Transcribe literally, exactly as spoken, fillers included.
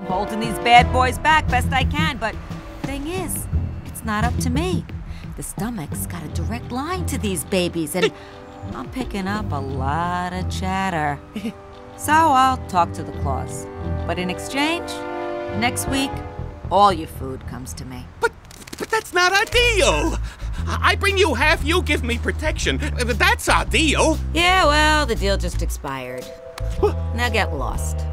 I'm holding these bad boys back best I can, but thing is, it's not up to me. The stomach's got a direct line to these babies, and I'm picking up a lot of chatter. So I'll talk to the claws. But in exchange, next week, all your food comes to me. But, but that's not our deal. I bring you half, you give me protection. That's our deal. Yeah, well, the deal just expired. Now get lost.